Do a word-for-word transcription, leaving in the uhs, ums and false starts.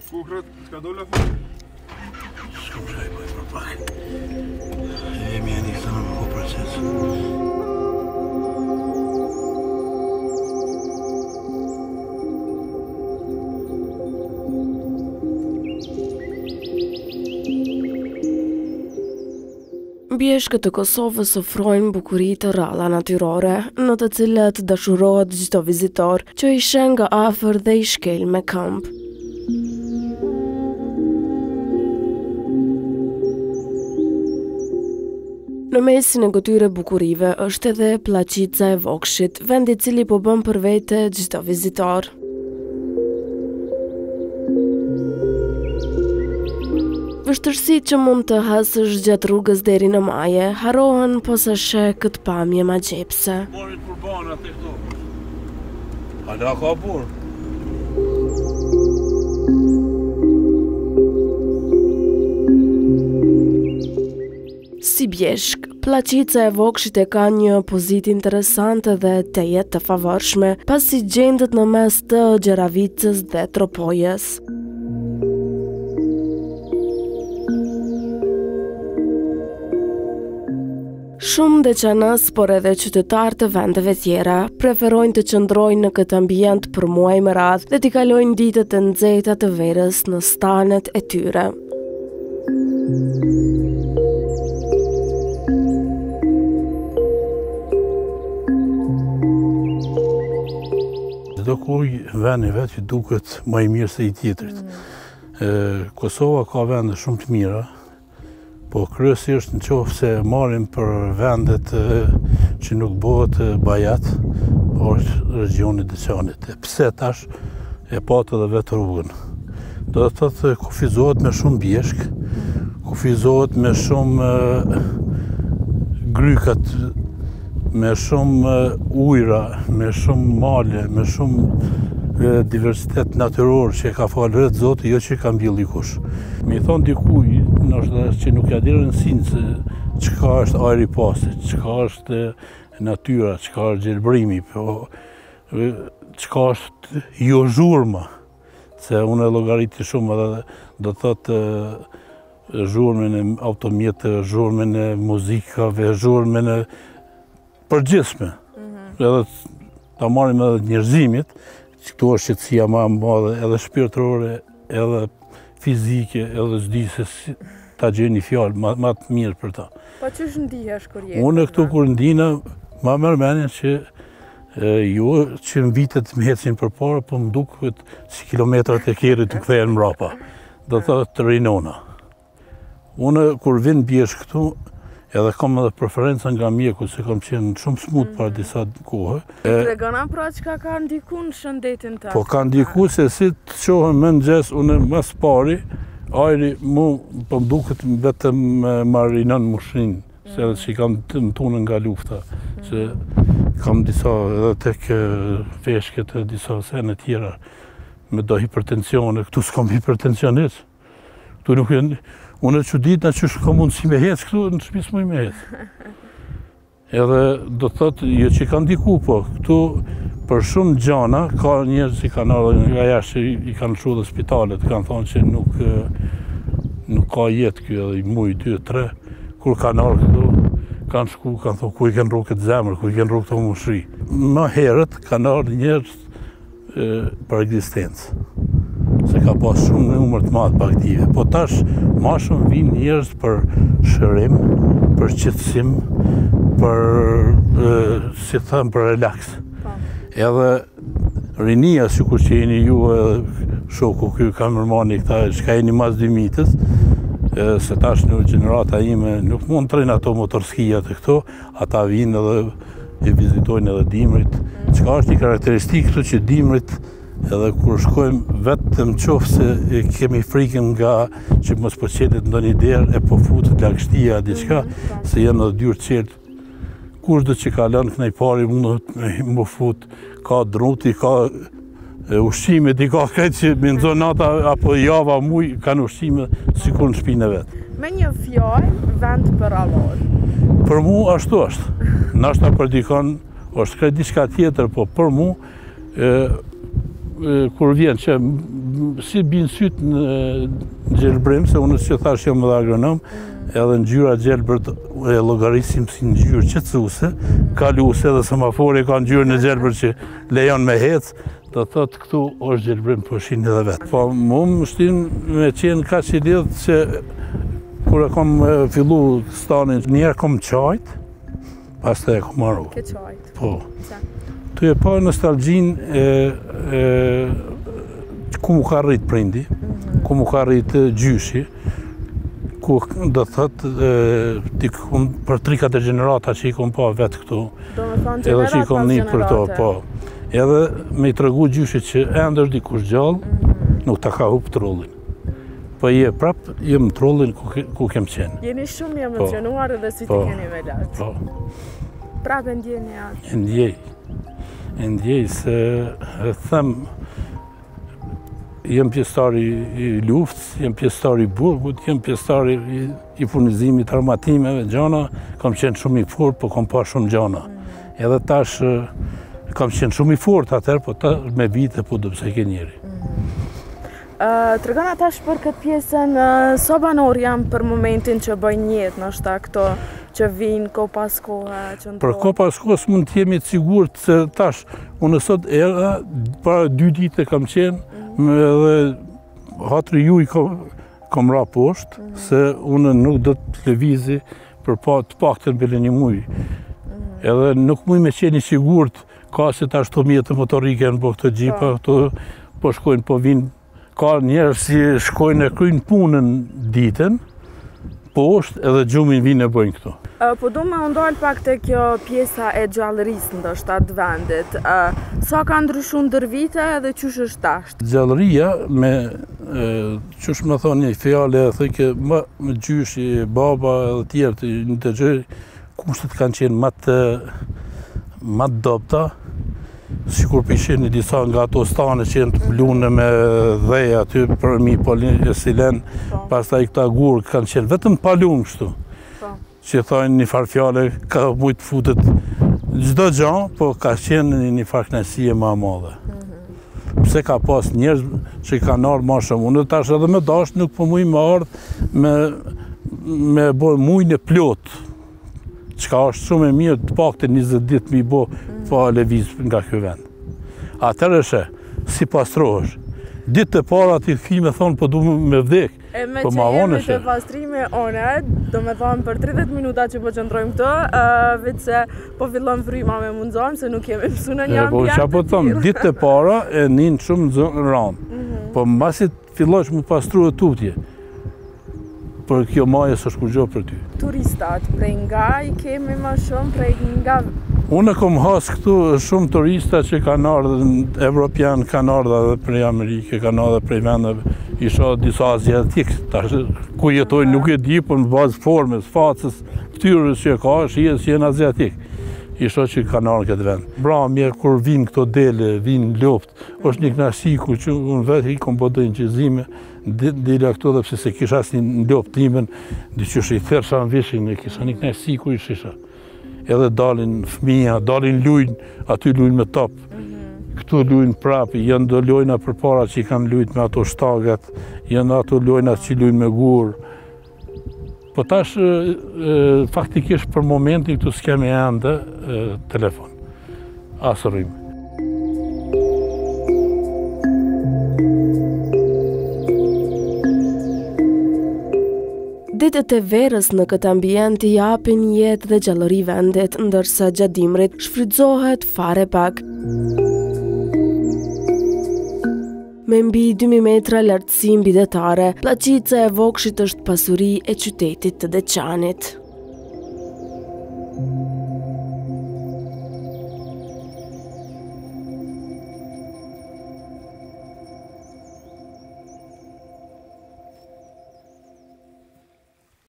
Kuhrat, s'ka dolla för? Ska försöka på ett par pack. Det är meningen att de går process. Bjeshkët e Kosovës ofrojnë bukuri të rralla natyrore, në të cilat dashurohet çdo vizitor që i sheh nga afër dhe i shkel me këmbë. Në mesin e këtyre bukurive është edhe Plaqica e Vokshit, vendi i cili po bën për vete çdo vizitor. Vështërsitë që mund të hasësh gjatë rrugës deri në maje, harrohen posa sheh këtë pamje magjepse. Morit për banat e këto. Hala ka burr. Si bjeshk, Plaqica e Vokshit e ka një pozitë interesante dhe teje të favorshme, pasi gjendet në mes të Gjeravicës dhe Tropojës. Shumë deçanës, por edhe qytetarë të vendeve tjera, preferojnë të qëndrojnë në këtë ambient për muaj me radhë dhe t'i kalojnë ditët e nxehta të verës në stanet e tyre. Çdo kuj vend i vet që duket më i mirë se i tjetrit. Kosova ka vende shumë të mira, po kryesisht në qoftë se marrim për vendet që nuk bëhet bajat, është regioni Deçanit. Pse tash e patë edhe vetë rrugën. Do të thotë kufizohet me shumë bjeshk, kufizohet me shumë grykat, me shumë ujra, me shumë male, me shumë diversitet natyror që ka falë rreth Zotit, jo që ka mbill dikush. Mi thon dikuj, ndoshta që nuk ja di rëndësinë se çka është ajri i pastër, çka është natyra, çka është gjelbrimi, po çka është jo zhurma, se unë e llogariti shumë edhe do të thotë zhurmën e automjetë, zhurmën e muzikave, zhurmën e përgjithshme. Edhe ta marrim edhe njerëzimit, këtu është qetësia më e madhe, edhe shpirtërore, edhe fizike, edhe s'di se si ta gjeni fjalë më, më të mirë për ta. Po ç'është ndihesh kur je? Unë këtu kur ndina, ma merr mendjen që e, ju që në vitet më hecin përpara, po më duket si kilometrat e kerrit të kthehen mbrapa. Do thotë të rinona. Unë kur vin bjesh këtu, edhe kam edhe preferenca nga mjeku, se kam qenë shumë smut para disa kohë. Tregona pra çka ka ndiku në shëndetin tënd. Po ka ndiku se si të qohem më mëngjes, unë më së pari, ajri mu po më duket vetëm më rinon mushrin, se edhe që kam të më tunën nga lufta, se kam disa edhe tek veshket e disa sene tjera, me do hipertensione, këtu s'kam hipertensionis. Këtu nuk jenë, unë e që ditë në që shka mundë si me hecë këtu, në shpis më i me hecë. Edhe do të thotë, jo që ka ndiku, po, këtu për shumë gjana, ka njerëz që kanë ardhur nga jashtë që i kanë çuar dhe spitalet, kanë thonë që nuk, nuk ka jetë kjo, edhe i muj, dy, tre, kur kanë ardhur këtu, kanë shku, kanë thonë, ku i kanë rrugë këtë zemër, ku i kanë rrugë këtë mushri. Më herët kanë ardhur njerëz për ekzistencë, se ka pas shumë numër të madh baktive, po tash ma shumë vinë njerëz për shërim, për qetësim, për, e, si thëmë, për relaks. Edhe rinia, sikur që jeni ju edhe shoku ky kamermani këta, çka jeni mas dy mitës, e, se tash në gjenerata ime nuk mund të trejnë ato motorskijat e këto, ata vinë edhe e vizitojnë edhe dimrit. Çka është një karakteristikë këtu që dimrit, edhe kur shkojmë vetëm qoftë se kemi frikën nga që mos po qetet ndonjë derë e po futet lagështia diçka, se janë edhe dyrë qertë. Kushdo që ka lënë kënej pari mund të më fut, ka druti, ka ushqimet, i ka këtë që me nëzon nata apo java muj, kanë ushqime sikur në shpinë e vetë. Me një fjallë, vend për allor. Për mu ashtu është. Nashta për dikon është këtë diçka tjetër, po për mu, e, kur vjen që si bin syt në gjelbrim, se unë që thash jam edhe agronom, edhe ngjyra gjelbërt e llogarisim si ngjyrë qetësuese, kaluese dhe semafori ka ngjyrë në gjelbër që lejon me hec, do thotë këtu është gjelbrim po shin edhe vet. Po mu më shtin me qenë kaq i lidh se kur e kam fillu stanin, njerë kom qajt, pastaj e kom marru. Ke qajt? Po. Tu e pa nostalgjin e, e ku mu ka rrit prindi, mm-hmm. ku mu ka rrit gjyshi, ku do thotë për tri katër gjenerata që i kom pa vetë këtu. Do me thonë gjenerat pas gjenerate. Po. Edhe me i tregu gjyshit që ende është dikush gjallë, mm-hmm. nuk ta ka hup trollin. Po je prap, jem trollin ku, ku kem qenë. Jeni shumë emocionuar edhe si të keni me lartë. Po. Prap e ndjeni atë? E ndjej. E ndjej se e them, jem pjesëtari i luftës, jem pjesëtari i burgut, jem pjesëtari i, i furnizimit armatimeve, gjana, kam qenë shumë i fort, po kam pa shumë gjana. Mm. Edhe tash kam qenë shumë i fort atër, po ta me vite po do pse ke njeri. Mm. Uh, Tregon atash për këtë pjesën, uh, so banor jam për momentin që bëjnë jetë, nështë këto që vinë ko pas kohë, që ndronë? Për ko pas kohës mund të jemi të sigurt se tash, unë sot era, para dy ditë kam qenë, mm. edhe hatri ju i kom, kom ra poshtë, mm. se unë nuk do të lëvizi për pa, të paktën bile një mujë. Mm. Edhe nuk muj me qeni sigurt, ka se tash të mjetë motorike në po këtë gjipa, këto po shkojnë, po vinë. Ka njerëz si shkojnë e kryjnë punën ditën, poshtë edhe gjumin vinë e bëjnë këto. Uh, po du me ndalë pak të kjo pjesa e gjallërisë ndoshta të vendit. Uh, sa ka ndryshu ndër vite dhe qysh është tash? Gjallëria me, e, qysh me thonë një fjale, thëke, më, më gjyshi, baba edhe tjerë të një të gjëri, kushtet kanë qenë më të, më të dopta, sikur pishin një disa nga ato stane që jenë të plune me dheja aty për mi polisilen, pastaj këta gurë kanë qenë vetëm palum kështu, që thajnë një farë fjale ka mujtë futet çdo gjanë, po ka qenë një farë kënaqësie më e madhe. Pse ka pas njerëz që kanë ardhur më shumë, unë tash edhe me dash nuk po muj me ardhë me, me bo mujnë e plot, çka është shumë e mirë, të paktën njëzet ditë mi bo pa lëviz nga ky vend. Atëherë si pastrohesh. Ditë të para ti thi me thonë po du me vdek. E me po që jemi të pastrimi one, do me thonë për tridhjetë minuta që po qëndrojmë këto, uh, vetë se po fillon fryma me mundzohem se nuk jemi mësu në një ambjent të po thëmë, ditë të para e ninë shumë në ranë. Mm -hmm. Po mbasi fillosh mu pastru e tutje, për kjo maje së shkurgjo për ty. Turistat, prej nga i kemi ma shumë, prej nga... Unë kom has këtu shumë turista që kanë ardhur, evropian kanë ardhur edhe prej Amerike, kanë ardhur prej vendeve, isha disa aziatik, tash ku jetojnë nuk e di, por në bazë formës, facës, ftyrës që ka, shihet që janë aziatik. Isha që kanë ardhur këtë vend. Bramje kur vinë këto dele, vinë loptë, është një kënaqësi ku që unë vetë i kom bëdoj në qizime, dile këto dhe pse se kisha asnjë në loptë timen, diqysh i thersha në vishin, e kisha një kënaqësi ku i shisha. Edhe dalin fëmija, dalin lujnë, aty lujnë me top. Mm-hmm. Këtu lujnë prapi, janë do lojna për para që i kanë lujt me ato shtagat, janë ato lojna që i lujnë me gurë. Po tash, e, e, faktikisht për momentin këtu s'kemi ende e, telefon. Asë rrimë. Ditët e verës në këtë ambient i japin jetë dhe gjallëri vendit, ndërsa gjatë dimrit shfrytëzohet fare pak. Me mbi dy mijë metra lartësi mbi detare, Plaqica e Vokshit është pasuri e qytetit të Deçanit.